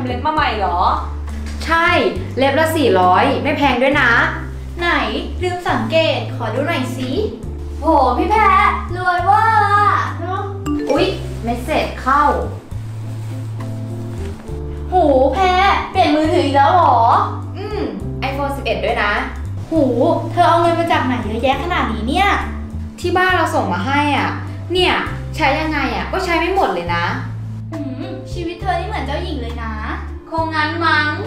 เล็บมาใหม่เหรอใช่เล็บละ400ไม่แพงด้วยนะไหนลืมสังเกตขอดูหน่อยสิโหพี่แพรรวยว่าเนาะอุ๊ยเมสเสจเข้าโหแพรเปลี่ยนมือถืออีกแล้วหรอ iPhone 11ด้วยนะโหเธอเอาเงินมาจากไหนเยอะแยะขนาดนี้เนี่ยที่บ้านเราส่งมาให้อ่ะเนี่ยใช้ยังไงอ่ะก็ใช้ไม่หมดเลยนะชีวิตเธอนี่เหมือนเจ้าหญิงเลยนะคงงั้นมั้ง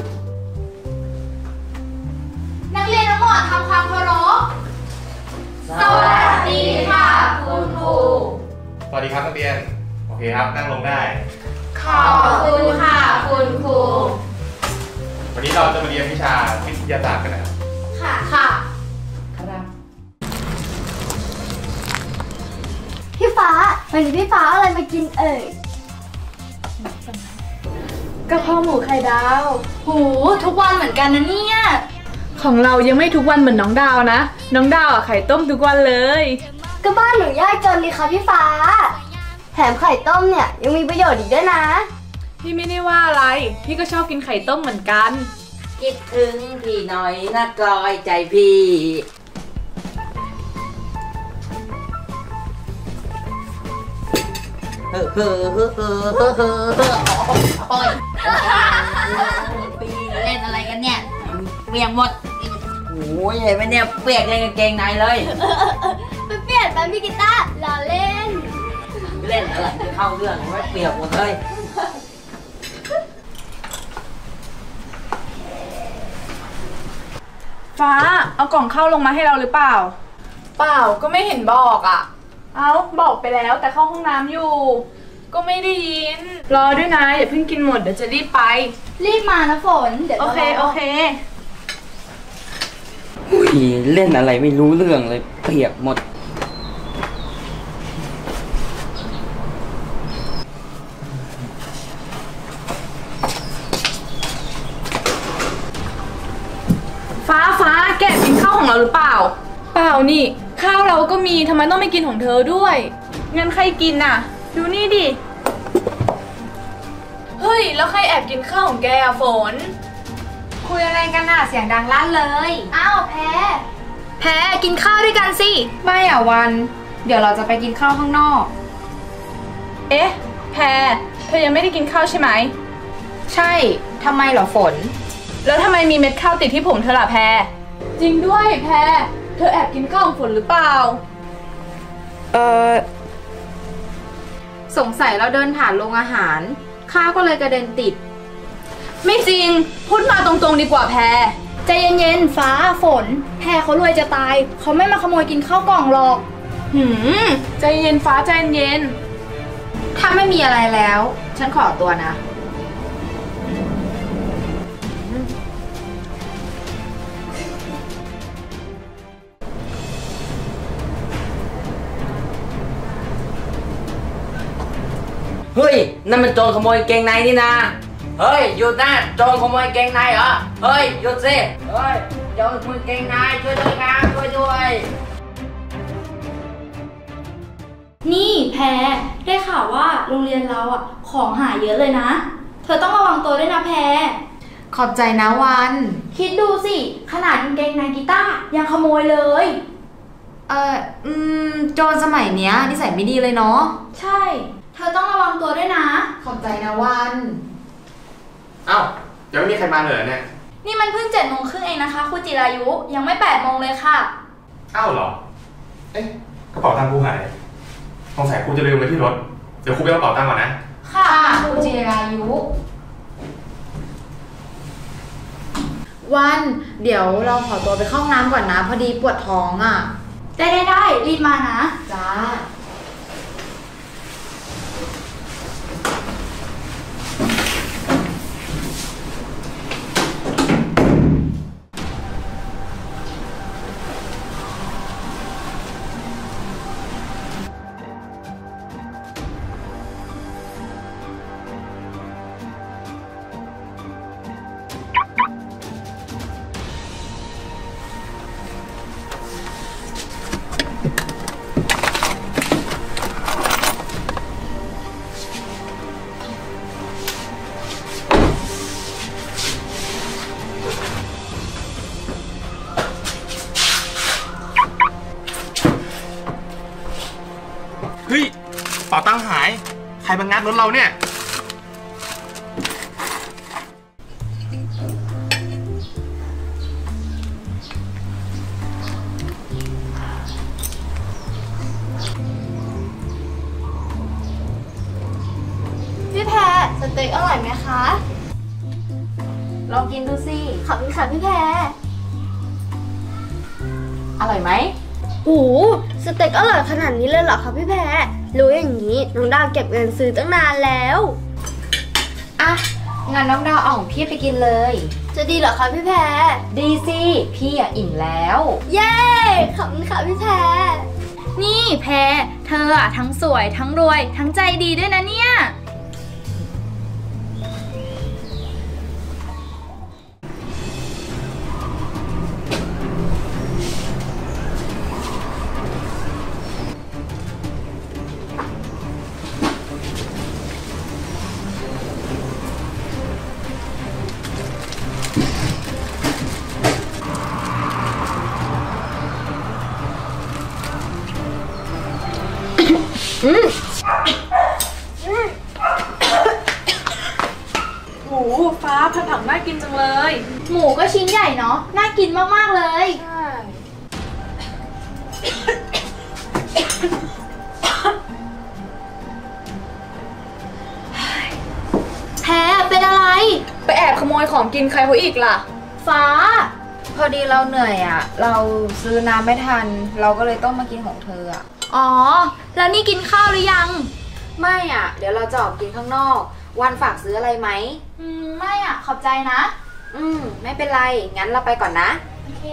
นักเรียนทั้งหมดทำความเคารพสวัสดีค่ะคุณครูสวัสดีครับนักเรียนโอเคครับนั่งลงได้ขอบคุณค่ะคุณครูวันนี้เราจะมาเรียนวิชาวิทยาศาสตร์กันนะครับค่ะครับพี่ฟ้าวันนี้พี่ฟ้าอะไรมากินกะเพราหมูไข่ดาวหูทุกวันเหมือนกันนะเนี่ยของเรายังไม่ทุกวันเหมือนน้องดาวนะน้องดาวไข่ต้มทุกวันเลยก็บ้านหนูยากจนเลยค่ะพี่ฟ้าแถมไข่ต้มเนี่ยยังมีประโยชน์อีกด้วยนะพี่ไม่ได้ว่าอะไรพี่ก็ชอบกินไข่ต้มเหมือนกันคิดถึงพี่หน่อยนะกลอยใจพี่ปีเล่นอะไรกันเนี่ยเปียกหมดโอ้ยไม่เนี่ยเปียกเลยกางเกงในเลยเปียกไปพี่กีตาร์ล้อเล่นอะไรเข้าเรื่องไม่เปียกหมดเลยฟ้าเอากล่องข้าวลงมาให้เราหรือเปล่าเปล่าก็ไม่เห็นบอกอ่ะเอาบอกไปแล้วแต่เข้าห้องน้ำอยู่ก็ไม่ได้ยินรอด้วยนะอย่าเพิ่งกินหมดเดี๋ยวจะรีบไปรีบมานะฝนเดี๋ยวโอเคอุ้ยเล่นอะไรไม่รู้เรื่องเลยเปียกหมดฟ้าแกกินข้าวของเราหรือเปล่าเปล่านี่ข้าวเราก็มีทำไมต้องไม่กินของเธอด้วยงั้นใครกินน่ะดูนี่ดิเฮ้ยแล้วใครแอบกินข้าวของแกอะฝนคุยอะไรกันน่ะเสียงดังลั่นเลยอ้าวแพรกินข้าวด้วยกันสิไม่อ่ะวันเดี๋ยวเราจะไปกินข้าวข้างนอกเอ๊ะแพรเธอยังไม่ได้กินข้าวใช่ไหมใช่ทำไมเหรอฝนแล้วทำไมมีเม็ดข้าวติดที่ผมเธอล่ะแพรจริงด้วยแพรเธอแอบกินข้าวของฝนหรือเปล่าสงสัยเราเดินผ่านโรงอาหารข้าวก็เลยกระเด็นติดไม่จริงพูดมาตรงๆดีกว่าแพรใจเย็นๆฟ้าฝนแพรเขารวยจะตายเขาไม่มาขโมยกินข้าวกล่องหรอกใจเย็นฟ้าใจเย็นถ้าไม่มีอะไรแล้วฉันขอตัวนะเฮ้ยนั่นมันโจรขโมยเกงในนี่นะเฮ้ยหยุดนะโจรขโมยเกงในเหรอเฮ้ยหยุดสิเฮ้ยโจรขโมยเกงในช่วยด้วยครับช่วยด้วยนี่แพรได้ข่าวว่าโรงเรียนเราอ่ะของหายเยอะเลยนะเธอต้องระวังตัวด้วยนะแพรขอบใจนะวันคิดดูสิขนาดกางเกงในกีตาร์ยังขโมยเลยโจรสมัยเนี้ยนิสัยไม่ดีเลยเนาะใช่เธอต้องระวังตัวด้วยนะขอบใจนะวันเอ้ายังไม่มีใครมาเลยเนี่ยนี่มันเพิ่ง7:30เองนะคะครูจิรายุยังไม่8:00เลยค่ะเอ้าเหรอเอ๊ะกระเป๋าตังค์ครูหายสงสัยครูจะลืมไว้ที่รถเดี๋ยวครูไปเอากระเป๋าตังค์ก่อนนะค่ะครูจิรายุวันเดี๋ยวเราขอตัวไปเข้าห้องน้ำก่อนนะพอดีปวดท้องอ่ะได้รีบมานะจ้าตังค์หายใครมางัดรถเราเนี่ยพี่แพรสเต็กอร่อยไหมคะลองกินดูสิขอบคุณค่ะพี่แพรอร่อยไหมโอ้สเต็กอร่อยขนาดนี้เลยเหรอคะพี่แพรรู้อย่างนี้น้องดาวเก็บเงินซื้อตั้งนานแล้วอ่ะงั้นน้องดาวเอาของพี่ไปกินเลยจะดีเหรอคะพี่แพรดีสิ พี่อ่ะอิ่มแล้วเย้ขอบคุณค่ะพี่แพรนี่แพรเธออะทั้งสวยทั้งรวยทั้งใจดีด้วยนะเนี่ย หมูฟ้าผัดผักน่ากินจังเลยหมูก็ชิ้นใหญ่เนาะน่ากินมากๆเลยใช่แพรเป็นอะไรไปแอบขโมยของกินใครเขาอีกล่ะฟ้าพอดีเราเหนื่อยอ่ะ เราซื้อน้ำไม่ทัน เราก็เลยต้องมากินของเธออ่ะอ๋อ แล้วนี่กินข้าวหรือยังไม่อ่ะ เดี๋ยวเราจะออกกินข้างนอก วันฝากซื้ออะไรไหมไม่อ่ะ ขอบใจนะไม่เป็นไร งั้นเราไปก่อนนะโอเค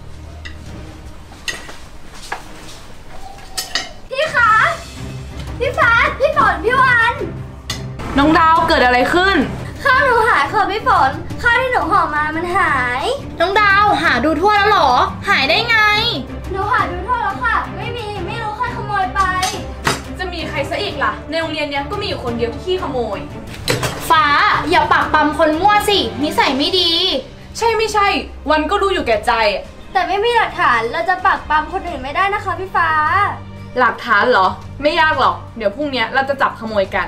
พี่คะ พี่ฟ้า พี่ฝน พี่วันน้องดาวเกิดอะไรขึ้นข้าวหนูหายค่ะพี่ฝน ข้าวที่หนูห่อมามันหายน้องดาวหาดูทั่วแล้วเหรอ หายได้ไงหนูหาดูทั่วแล้วค่ะ ไม่รู้ใครขโมยไปจะมีใครซะอีกล่ะ ในโรงเรียนเนี้ยก็มีอยู่คนเดียวที่ขี้ขโมยฟ้า อย่าปักปั๊มคนมั่วสิ นิสัยไม่ดีใช่ไม่ใช่ วันก็รู้อยู่แก่ใจแต่ไม่มีหลักฐาน เราจะปักปั๊มคนอื่นไม่ได้นะคะพี่ฟ้าหลักฐานเหรอ ไม่ยากหรอก เดี๋ยวพรุ่งเนี้ยเราจะจับขโมยกัน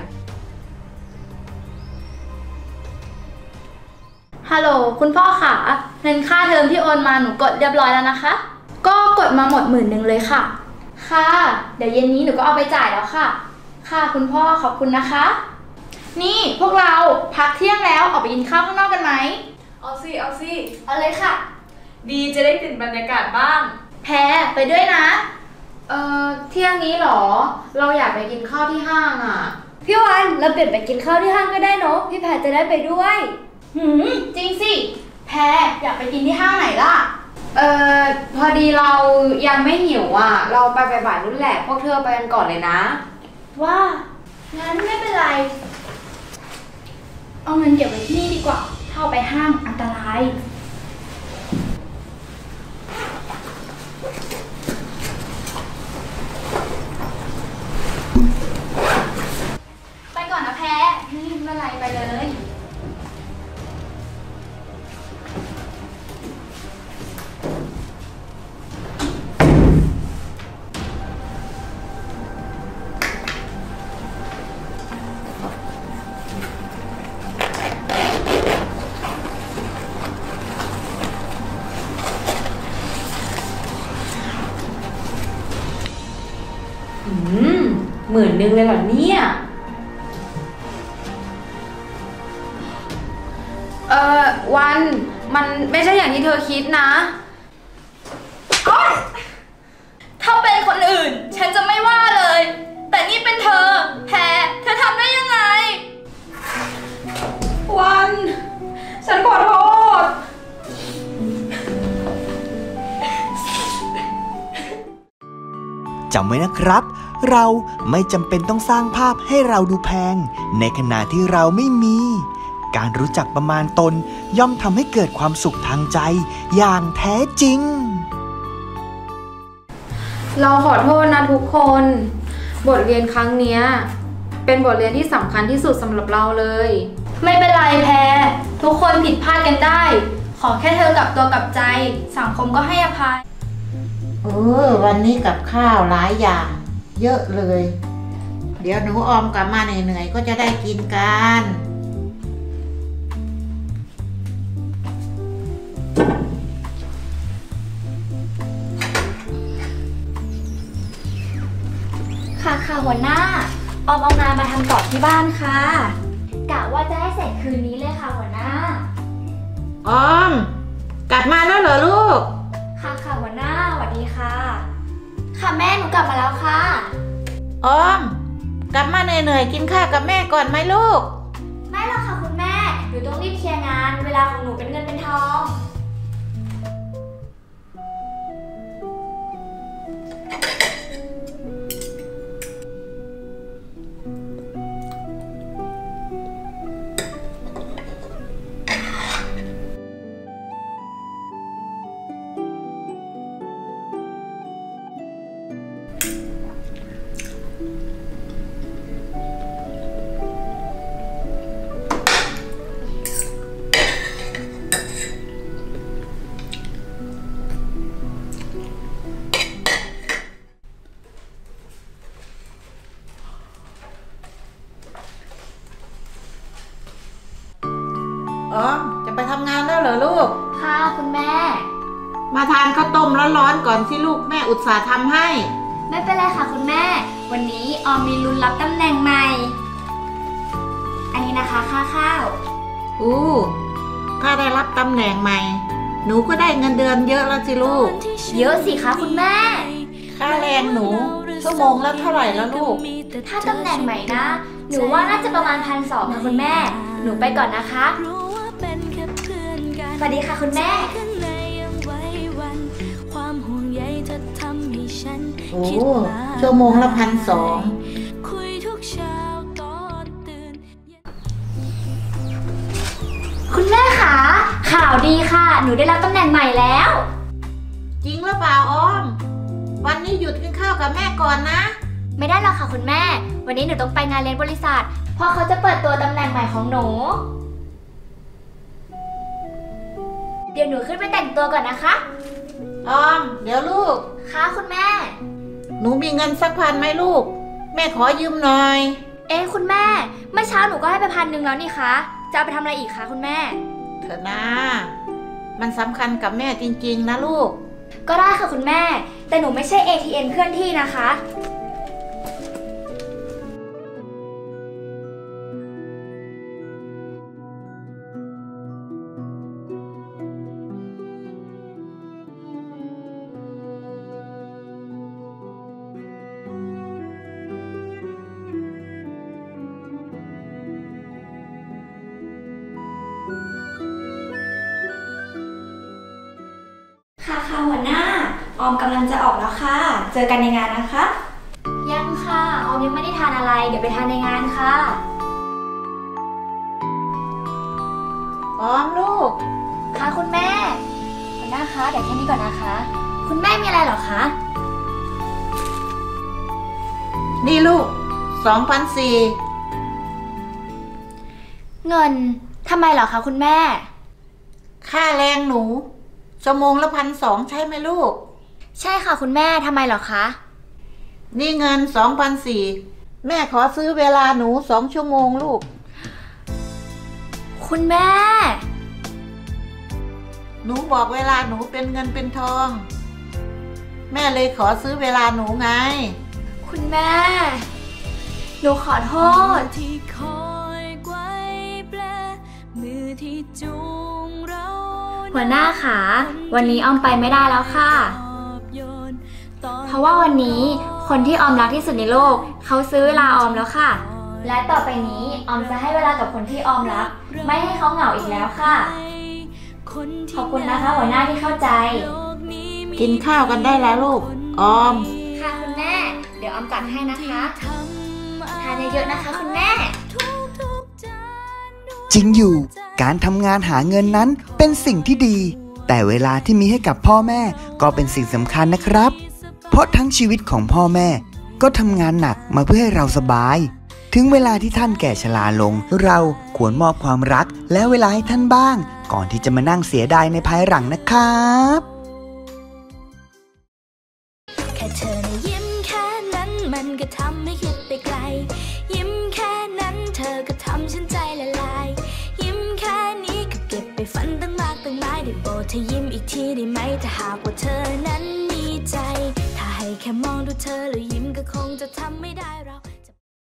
ฮัลโหลคุณพ่อค่ะเงินค่าเทอมที่โอนมาหนูกดเรียบร้อยแล้วนะคะ ก็กดมาหมด10,000เลยค่ะ ค่ะ เดี๋ยวเย็นนี้หนูก็เอาไปจ่ายแล้วค่ะ ค่ะคุณพ่อขอบคุณนะคะ นี่พวกเราพักเที่ยงแล้วออกไปกินข้าวข้างนอกกันไหมเอาสิ เอาสิเอาเลยค่ะดีจะได้เปลี่ยนบรรยากาศบ้างแพรไปด้วยนะเที่ยงนี้เหรอ เราอยากไปกินข้าวที่ห้างอ่ะพี่วันเราเปลี่ยนไปกินข้าวที่ห้างก็ได้เนาะพี่แพรจะได้ไปด้วยจริงสิแพรอยากไปกินที่ห้างไหนล่ะพอดีเรายังไม่หิวอ่ะ เราไปบ่ายๆนู่นแหละ พวกเธอไปกันก่อนเลยนะว่างั้นไม่เป็นไร เอาเงินเก็บไว้ที่นี่ดีกว่าถ้าเอาไปห้างอันตราย ไปก่อนนะแพรไม่เป็นไรไปเลย 10,000เลยเหรอเนี่ย วันมันไม่ใช่อย่างที่เธอคิดนะถ้าเป็นคนอื่นฉันจะไม่ว่าเลย แต่นี่เป็นเธอ แพรเธอทำได้ยังไงวัน ฉันขอโทษจำไว้นะครับ เราไม่จำเป็นต้องสร้างภาพให้เราดูแพงในขณะที่เราไม่มี การรู้จักประมาณตนย่อมทำให้เกิดความสุขทางใจอย่างแท้จริงเราขอโทษนะทุกคน บทเรียนครั้งเนี้ยเป็นบทเรียนที่สำคัญที่สุดสำหรับเราเลยไม่เป็นไรแพรทุกคนผิดพลาดกันได้ ขอแค่เธอกลับตัวกลับใจ สังคมก็ให้อภัยวันนี้กับข้าวหลายอย่างเยอะเลย เดี๋ยวหนูออมกลับมาเหนื่อยๆก็จะได้กินกันค่ะหัวหน้าออมเอางานมาทำต่อที่บ้านค่ะกะว่าจะให้เสร็จคืนนี้เลยค่ะหัวหน้าออมกลับมาแล้วเหรอลูกค่ะหัวหน้าสวัสดีค่ะค่ะแม่หนูกลับมาแล้วค่ะออมกลับมาเหนื่อยๆกินข้าวกับแม่ก่อนไหมลูกไม่หรอกค่ะคุณแม่หนูต้องรีบเคลียร์งานเวลาของหนูเป็นเงินเป็นทองออมจะไปทำงานแล้วเหรอลูกค่ะคุณแม่มาทานข้าวต้มร้อนๆก่อนสิลูกแม่อุตส่าห์ทำให้ไม่เป็นไรค่ะคุณแม่วันนี้ออมมีลุ้นรับตำแหน่งใหม่อันนี้นะคะค่าข้าวถ้าได้รับตำแหน่งใหม่หนูก็ได้เงินเดือนเยอะแล้วสิลูกเยอะสิคะคุณแม่ค่าแรงหนูชั่วโมงละเท่าไหร่แล้วลูกถ้าตำแหน่งใหม่นะหนูว่าน่าจะประมาณ1,200ค่ะคุณแม่หนูไปก่อนนะคะสวัสดีค่ะคุณแม่ชั่วโมงละ1,200 คุณแม่คะข่าวดีค่ะหนูได้รับตำแหน่งใหม่แล้วจริงหรือเปล่าออมวันนี้หยุดกินข้าวกับแม่ก่อนนะไม่ได้หรอกค่ะคุณแม่วันนี้หนูต้องไปงานเลี้ยงบริษัทเพราะเขาจะเปิดตัวตำแหน่งใหม่ของหนูเดี๋ยวหนูขึ้นไปแต่งตัวก่อนนะคะออมเดี๋ยวลูกค่ะคุณแม่หนูมีเงินสัก1,000ไหมลูกแม่ขอยืมหน่อยคุณแม่เมื่อเช้าหนูก็ให้ไป1,000แล้วนี่คะจะเอาไปทำอะไรอีกคะคุณแม่เถอะนะมันสำคัญกับแม่จริงๆนะลูกก็ได้ค่ะคุณแม่แต่หนูไม่ใช่ ATM เคลื่อนที่นะคะค่ะหัวหน้าออมกำลังจะออกแล้วค่ะเจอกันในงานนะคะยังค่ะออมยังไม่ได้ทานอะไรเดี๋ยวไปทานในงานค่ะออมลูกค่ะคุณแม่หัวหน้าคะเดี๋ยวแค่นี้ก่อนนะคะคุณแม่มีอะไรเหรอคะนี่ลูก2,400 เงินทำไมเหรอคะคุณแม่ค่าแรงหนูชั่วโมงละ1,200ใช่ไหมลูกใช่ค่ะคุณแม่ทำไมเหรอคะนี่เงิน2,400แม่ขอซื้อเวลาหนู2 ชั่วโมงลูกคุณแม่หนูบอกเวลาหนูเป็นเงินเป็นทองแม่เลยขอซื้อเวลาหนูไงคุณแม่หนูขอโทษหัวหน้าขาวันนี้ออมไปไม่ได้แล้วค่ะเพราะว่าวันนี้คนที่ออมรักที่สุดในโลกเขาซื้อเวลาออมแล้วค่ะและต่อไปนี้ออมจะให้เวลากับคนที่ออมรักไม่ให้เขาเหงาอีกแล้วค่ะขอบคุณนะคะหัวหน้าที่เข้าใจกินข้าวกันได้แล้วลูกออมค่ะคุณแม่เดี๋ยวออมจัดให้นะคะทานเยอะๆนะคะคุณแม่จริงอยู่การทำงานหาเงินนั้นเป็นสิ่งที่ดีแต่เวลาที่มีให้กับพ่อแม่ก็เป็นสิ่งสำคัญนะครับเพราะทั้งชีวิตของพ่อแม่ก็ทำงานหนักมาเพื่อให้เราสบายถึงเวลาที่ท่านแก่ชราลงเราควรมอบความรักและเวลาให้ท่านบ้างก่อนที่จะมานั่งเสียดายในภายหลังนะครับแค่เธอยิ้มแค่นั้นมันก็ทำให้คิดไปไกลยิ้มแค่นั้นเธอก็ทำฉันใจละลายยิ้มแค่นี้ก็เก็บไปฝันตั้งมากตั้งหลายได้โปรดเธอยิ้มอีกทีได้ไหมถ้าหากว่าเธอนั้นมีใจถ้าให้แค่มองดูเธอแล้วยิ้มก็คงจะทำไม่ได้เรา